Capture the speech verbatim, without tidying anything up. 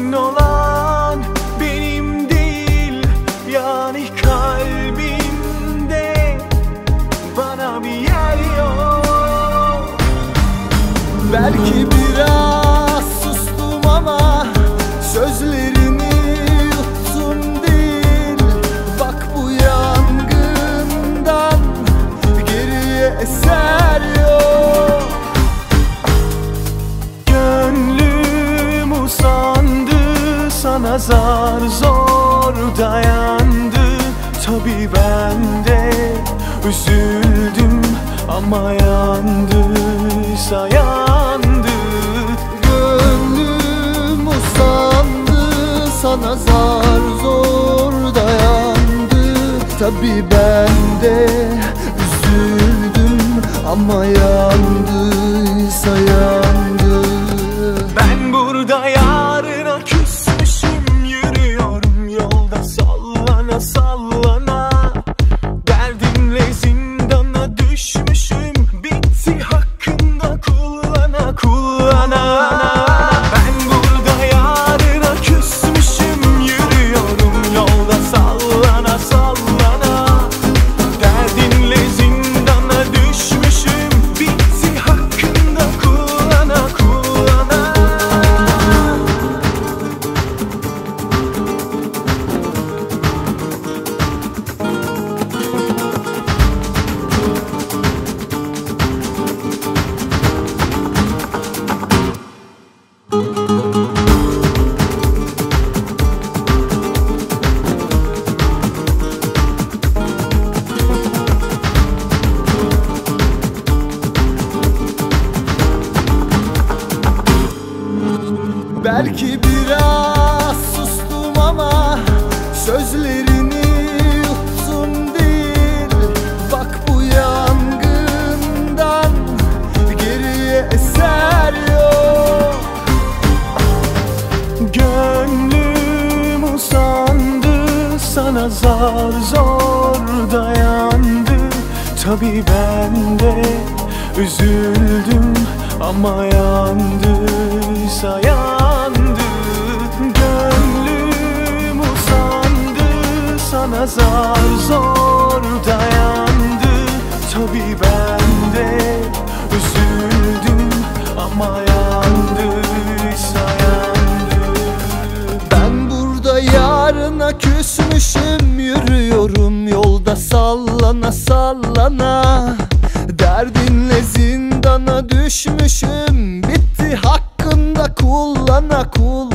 senin olan benim değil. Yani kalbimde bana bir yer yok. Belki biraz sustum ama sözlerini yuttum değil. Bak bu yangından geriye eser yok. Gönlüm usandı, sana zar zor dayandı. Tabii ben de üzüldüm ama yandıysa yandı. Gönlüm usandı, sana zar zor dayandı. Tabii ben de üzüldüm ama yandıysa yandı. Ben burada yarına küsmüşüm, yürüyorum yolda sallana sallana. Derdimle zindana düşmüşüm, bitti hakkında kullana kullana. Ben burada yarına küsmüşüm, yürüyorum yolda sallana sallana. Derdimle zindana düşmüşüm, bitti hakkında kullana kullana. Belki biraz sustum ama sözlerini yuttum değil. Bak bu yangından geriye eser yok. Gönlüm usandı, sana zar zor dayandı. Tabii ben de üzüldüm ama yandıysa yandı. Gönlüm usandı, sana zar zor dayandı. Tabii ben de üzüldüm ama yandıysa yandı. Ben burada yarına küsmüşüm, yürüyorum yolda sallana sallana. Derdinle zindana düşmüşüm, bitti hakkında kullana kullana.